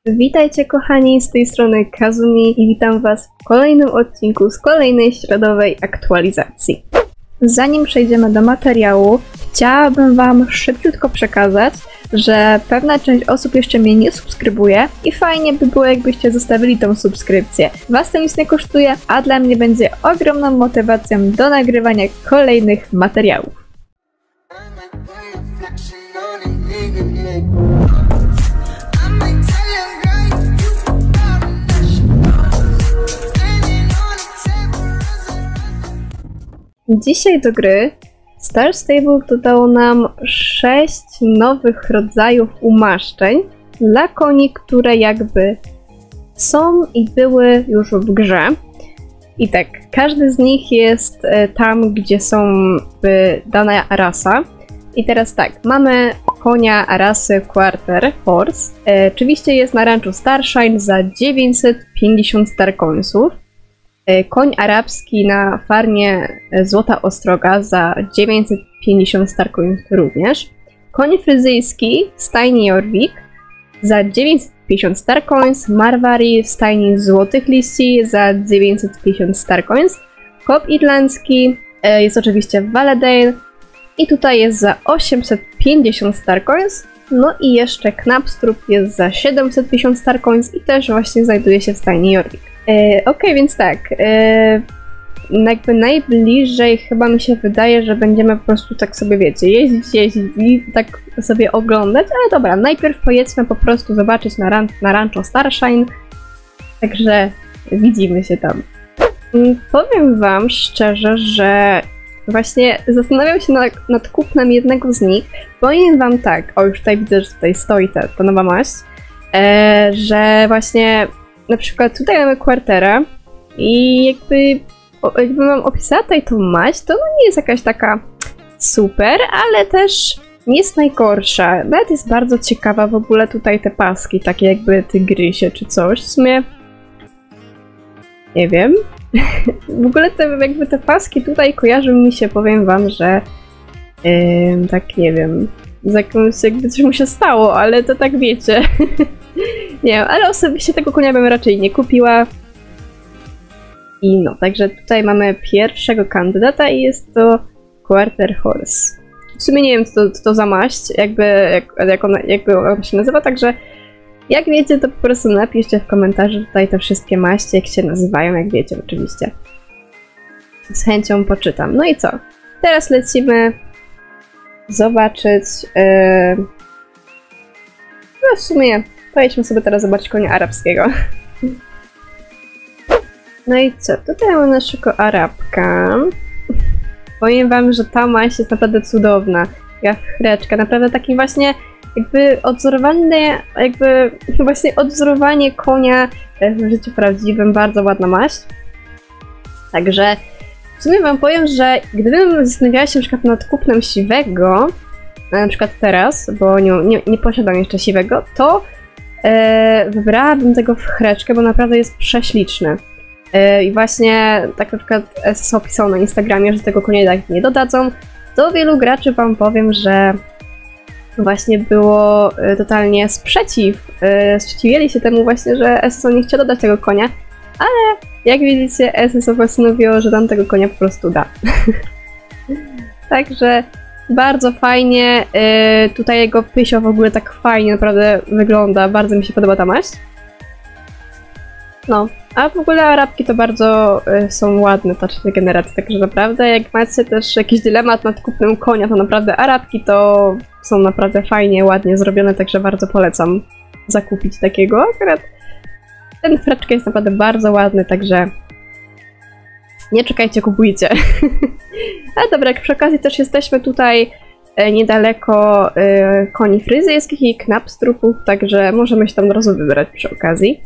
Witajcie kochani, z tej strony Kazumi i witam was w kolejnym odcinku z kolejnej środowej aktualizacji. Zanim przejdziemy do materiału, chciałabym wam szybciutko przekazać, że pewna część osób jeszcze mnie nie subskrybuje i fajnie by było, jakbyście zostawili tą subskrypcję. Was to nic nie kosztuje, a dla mnie będzie ogromną motywacją do nagrywania kolejnych materiałów. Dzisiaj do gry Star Stable dodało nam 6 nowych rodzajów umaszczeń dla koni, które jakby są i były już w grze. I tak, każdy z nich jest tam, gdzie są dana rasa. I teraz tak, mamy konia rasy Quarter Horse. Oczywiście jest na ranczu Starshine za 950 starcoinsów. Koń arabski na farmie Złota Ostroga za 950 starcoins również. Koń fryzyjski w stajni Jorvik za 950 starcoins. Marwari w stajni Złotych Liści za 950 starcoins. Kop irlandzki jest oczywiście w Valedale i tutaj jest za 850 starcoins. No i jeszcze Knapstrup jest za 750 starcoins i też właśnie znajduje się w stajni Jorvik. Okej, więc tak, jakby najbliżej chyba mi się wydaje, że będziemy po prostu tak sobie, wiecie, jeździć i tak sobie oglądać, ale dobra, najpierw pojedźmy po prostu zobaczyć na rancho Starshine, także widzimy się tam. Powiem wam szczerze, że właśnie zastanawiam się nad kupnem jednego z nich. Powiem wam tak, o już tutaj widzę, że tutaj stoi ta nowa maść, że właśnie na przykład tutaj mamy Quartera i jakby mam opisała tutaj tą maść, to nie jest jakaś taka super, ale też nie jest najgorsza. Nawet jest bardzo ciekawa w ogóle tutaj te paski, takie jakby tygrysie czy coś. W sumie nie wiem. W ogóle te paski tutaj kojarzą mi się, powiem wam, że tak nie wiem, z jakimś jakby coś mu się stało, ale to tak wiecie. Nie wiem, ale osobiście tego konia bym raczej nie kupiła. I no, także tutaj mamy pierwszego kandydata i jest to Quarter Horse. W sumie nie wiem, co to za maść, jak ona się nazywa, także jak wiecie, to po prostu napiszcie w komentarzu tutaj te wszystkie maści, jak się nazywają, jak wiecie oczywiście. Z chęcią poczytam. No i co? Teraz lecimy zobaczyć... No w sumie pojedźmy sobie teraz zobaczyć konia arabskiego. No i co? Tutaj mamy naszego Arabka. Powiem wam, że ta maść jest naprawdę cudowna. Jachreczka, naprawdę taki właśnie odzorowanie konia w życiu prawdziwym, bardzo ładna maść. Także w sumie wam powiem, że gdybym zastanawiała się na przykład nad kupnem siwego, na przykład teraz, bo nie posiadam jeszcze siwego, to wybrałabym tego Jachreczkę, bo naprawdę jest prześliczny. I właśnie tak na przykład SSO pisał na Instagramie, że tego konia jednak nie dodadzą. Do wielu graczy wam powiem, że właśnie było totalnie sprzeciwiali się temu właśnie, że SSO nie chciał dodać tego konia, ale jak widzicie SSO postanowiło, że tam tego konia po prostu da. Także bardzo fajnie, tutaj jego pysio w ogóle tak fajnie naprawdę wygląda, bardzo mi się podoba ta maść. No, a w ogóle Arabki to bardzo są ładne, ta trzecia generacja, także naprawdę jak macie też jakiś dylemat nad kupnem konia, to naprawdę Arabki to są naprawdę fajnie, ładnie zrobione, także bardzo polecam zakupić takiego. Akurat ten Jachreczka jest naprawdę bardzo ładny, także nie czekajcie, kupujcie. Ale dobra, jak przy okazji też jesteśmy tutaj niedaleko koni fryzyjskich i Knapstrupów, także możemy się tam od razu wybrać przy okazji.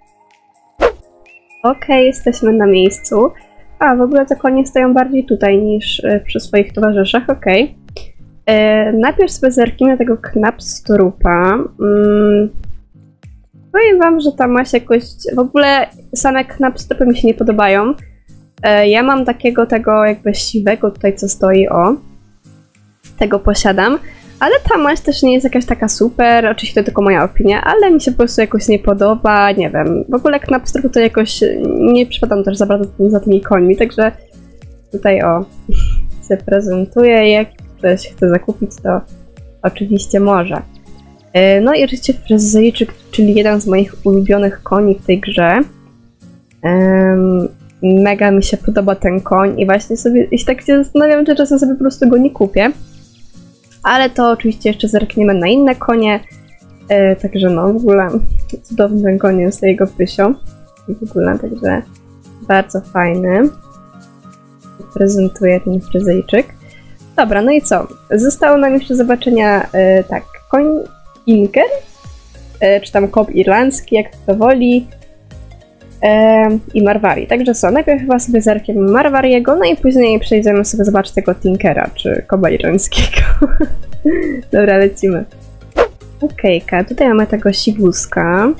Okej, jesteśmy na miejscu. A, w ogóle te konie stoją bardziej tutaj niż przy swoich towarzyszach, okej. Najpierw sobie zerknę tego Knapstrupa. Powiem wam, że ta maść jakoś... W ogóle same Knapstrupy mi się nie podobają. Ja mam takiego tego jakby siwego tutaj, co stoi, o. Tego posiadam. Ale ta maść też nie jest jakaś taka super, oczywiście to tylko moja opinia, ale mi się po prostu jakoś nie podoba, nie wiem. W ogóle jak na pstryku to jakoś nie przypadam też za bardzo za tymi końmi, także tutaj się prezentuje. Jak ktoś chce zakupić, to oczywiście może. No i oczywiście Fryzyjczyk, czyli jeden z moich ulubionych koni w tej grze. Mega mi się podoba ten koń i właśnie sobie, jeśli tak się zastanawiam, czy czasem sobie po prostu go nie kupię. Ale to oczywiście jeszcze zerkniemy na inne konie. Także no w ogóle cudowny ten koń jest, jego pysio. I w ogóle, także bardzo fajny. Prezentuje ten Fryzyjczyk. Dobra, no i co? Zostało nam jeszcze zobaczenia, tak, koń Inker, czy tam kop irlandzki, jak to woli, i Marwari. Także co, najpierw chyba sobie zerkniemy Marwariego, no i później przejdziemy sobie zobaczyć tego Tinkera, czy koba irlandzkiego. Dobra, lecimy. Okejka, tutaj mamy tego Sibuska.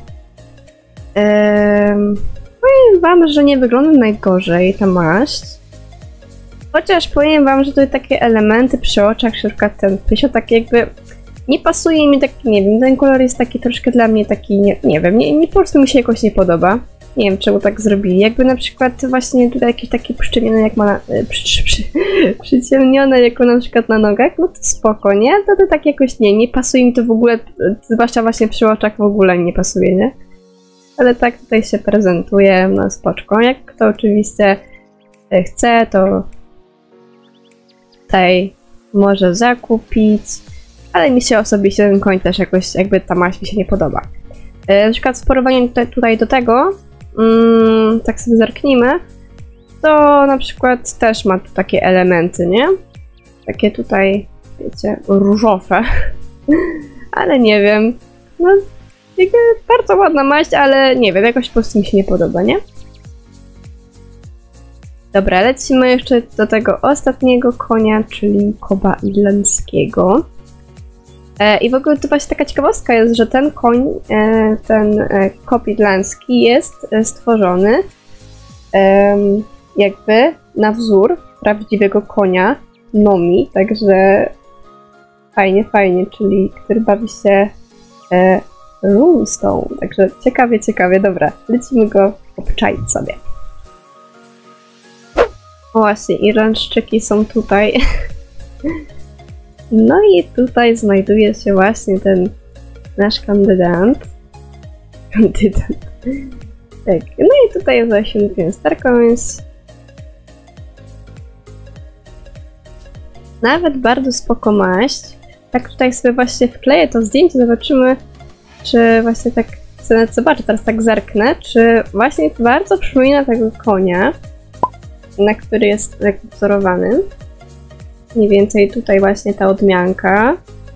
Powiem wam, że nie wygląda najgorzej ta maść. Chociaż powiem wam, że tutaj takie elementy przy oczach, na przykład ten pysio, tak jakby nie pasuje mi, tak nie wiem, ten kolor jest taki troszkę dla mnie taki, nie wiem, po prostu mi się jakoś nie podoba. Nie wiem, czemu tak zrobili. Jakby na przykład właśnie tutaj jakieś takie przyciemnione, jak ma przyciemnione, jako na przykład na nogach, no to spoko, nie? To tak jakoś nie pasuje mi to w ogóle, zwłaszcza właśnie przy oczach w ogóle nie pasuje, nie? Ale tak tutaj się prezentuje, no spoczko. Jak kto oczywiście chce, to tutaj może zakupić, ale mi się osobiście ten koń też jakoś, jakby ta maść mi się nie podoba. Na przykład w porównaniu tutaj do tego, tak sobie zerknijmy, to na przykład też ma tu takie elementy, nie? Takie tutaj, wiecie, różowe. Ale nie wiem, no jakby bardzo ładna maść, ale nie wiem, jakoś po prostu mi się nie podoba, nie? Dobra, lecimy jeszcze do tego ostatniego konia, czyli koba irlandzkiego. I w ogóle to właśnie taka ciekawostka jest, że ten koń, ten kop irlandzki jest stworzony jakby na wzór prawdziwego konia Nomi, także fajnie, czyli który bawi się runestone, także ciekawie, dobra, lecimy go obczaić sobie. O właśnie, Irlandczyki są tutaj. No i tutaj znajduje się właśnie ten nasz kandydat. Tak, no i tutaj jest właśnie ten Starcoins. Nawet bardzo spoko maść. Tak tutaj sobie właśnie wkleję to zdjęcie, zobaczymy, czy właśnie tak chcę zobaczyć, teraz tak zerknę, czy właśnie bardzo przypomina tego konia, na który jest tak wzorowany. Mniej więcej tutaj właśnie ta odmianka.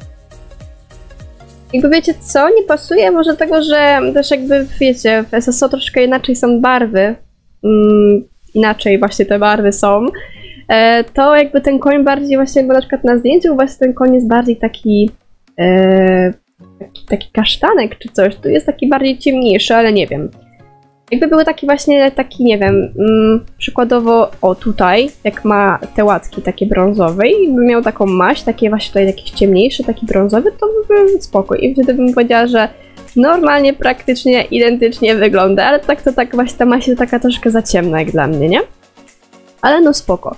Jakby wiecie co, nie pasuje może tego, że też jakby wiecie, w SSO troszkę inaczej są barwy. Inaczej właśnie te barwy są. To jakby ten koń bardziej właśnie, bo na przykład na zdjęciu właśnie ten koń jest bardziej taki taki kasztanek czy coś. Tu jest taki bardziej ciemniejszy, ale nie wiem. Jakby były taki właśnie, nie wiem, przykładowo, o tutaj, jak ma te łatki takie brązowe i by miał taką maść, takie właśnie tutaj jakiś ciemniejszy, taki brązowy, to by był spoko. I wtedy bym powiedziała, że normalnie, praktycznie, identycznie wygląda, ale tak to tak właśnie ta maść jest taka troszkę za ciemna jak dla mnie, nie? Ale no spoko.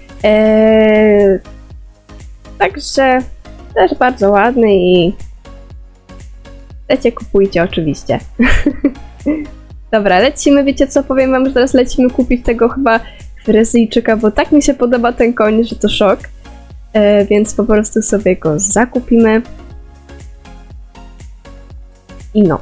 Także też bardzo ładny i kupujcie oczywiście. Dobra, lecimy, wiecie co, powiem wam, że teraz lecimy kupić tego chyba Fryzyjczyka, bo tak mi się podoba ten koń, że to szok. Więc po prostu sobie go zakupimy. I no.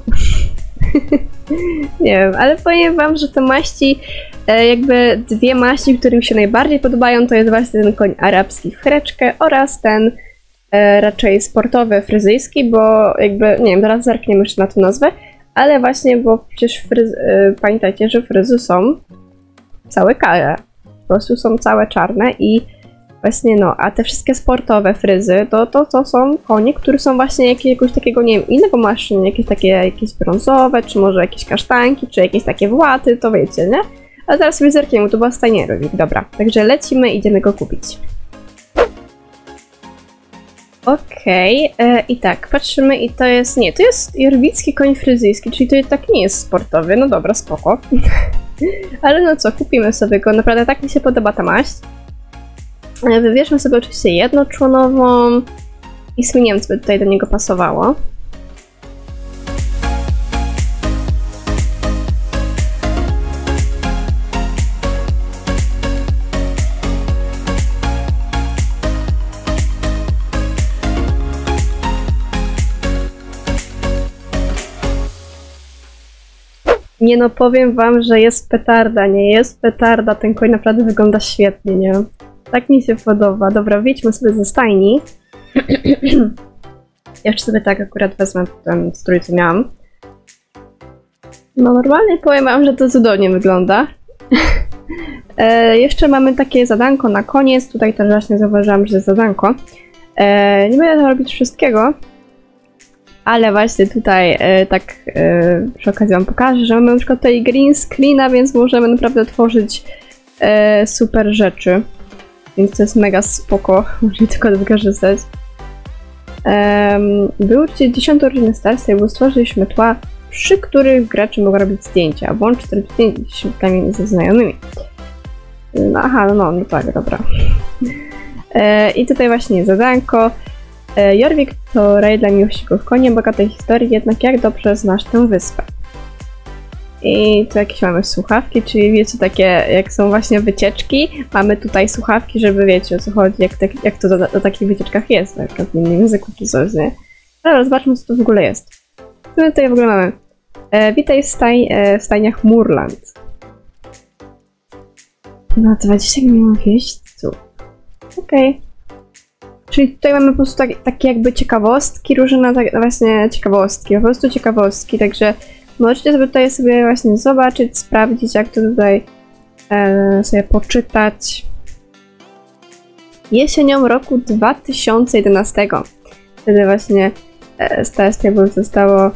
Nie wiem, ale powiem wam, że te maści, jakby dwie maści, które mi się najbardziej podobają, to jest właśnie ten koń arabski w chreczkę oraz ten raczej sportowy fryzyjski, bo jakby, nie wiem, zaraz zerkniemy jeszcze na tę nazwę. Ale właśnie, bo przecież pamiętajcie, że fryzy są całe kare. Po prostu są całe czarne i właśnie no, a te wszystkie sportowe fryzy, to są konie, które są właśnie jakiegoś takiego, nie wiem, innego maszyny, jakieś brązowe, czy może jakieś kasztanki, czy jakieś takie właty, to wiecie, nie? Ale teraz sobie zerkniemy, to była stajnierowik, dobra. Także lecimy, idziemy go kupić. Okej, i tak, patrzymy i to jest, nie, to jest jorwicki koń fryzyjski, czyli to tak nie jest sportowy, no dobra, spoko. Ale no co, kupimy sobie go, naprawdę tak mi się podoba ta maść. Wybierzmy sobie oczywiście jednoczłonową i w sumie nie wiem, co by tutaj do niego pasowało. Nie no, powiem wam, że jest petarda, nie jest petarda, ten koń naprawdę wygląda świetnie, nie? Tak mi się podoba. Dobra, wyjdźmy sobie ze stajni. Jeszcze sobie tak akurat wezmę ten strój, co miałam. No normalnie powiem wam, że to cudownie wygląda. Jeszcze mamy takie zadanko na koniec, tutaj też właśnie zauważyłam, że jest zadanko. Nie będę robić wszystkiego, ale właśnie tutaj przy okazji wam pokażę, że mamy na przykład tutaj green screena, więc możemy naprawdę tworzyć super rzeczy. Więc to jest mega spoko, możecie tylko to wykorzystać. Był 10. urodziny Star Stable, stworzyliśmy tła, przy których gracze mogą robić zdjęcia. Włącz 45 ze znajomymi. No, aha, no tak, dobra. I tutaj właśnie zadanko. Jorvik to raj dla miłośników koni, bogatej historii, jednak jak dobrze znasz tę wyspę? I tu jakieś mamy słuchawki, czyli wiecie, takie jak są właśnie wycieczki, mamy tutaj słuchawki, żeby wiecie o co chodzi, jak to na takich wycieczkach jest, na przykład w innym języku czy coś, nie? Dobra, zobaczmy co to w ogóle jest. Co my tutaj w ogóle mamy? Witaj w stajniach Moorland. No 20 milionów jeźdźców. Okej. Czyli tutaj mamy po prostu takie jakby ciekawostki, różne właśnie ciekawostki, po prostu ciekawostki, także możecie sobie właśnie zobaczyć, sprawdzić, jak to tutaj sobie poczytać. Jesienią roku 2011. Wtedy właśnie Star Stable zostało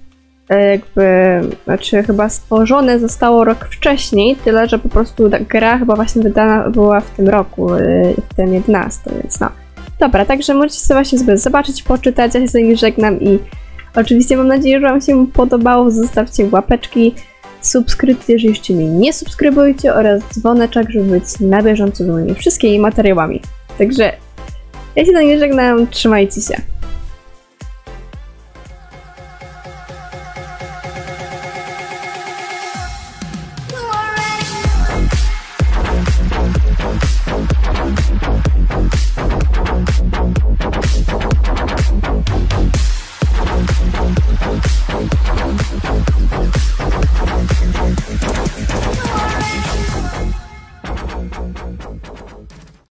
znaczy chyba stworzone zostało rok wcześniej, tyle że po prostu gra chyba właśnie wydana była w tym roku, w tym 11, więc no. Dobra, także możecie sobie właśnie zobaczyć, poczytać, ja się z nimi żegnam i oczywiście mam nadzieję, że wam się podobało, zostawcie łapeczki, subskrypcje, jeżeli jeszcze mnie nie subskrybujcie oraz dzwoneczek, żeby być na bieżąco z moimi wszystkimi materiałami. Także ja się z nimi żegnam, trzymajcie się. Thank you.